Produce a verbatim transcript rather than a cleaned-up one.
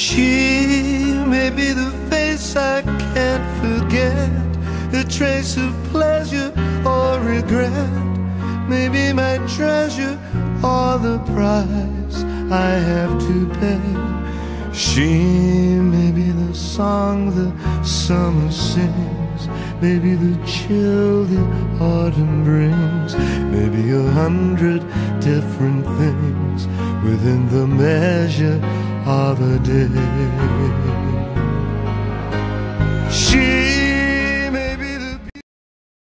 She may be the face I can't forget, a trace of pleasure or regret, maybe my treasure or the price I have to pay. She may be the song the summer sings, maybe the chill the autumn brings, maybe a hundred different things within the measure of a day. She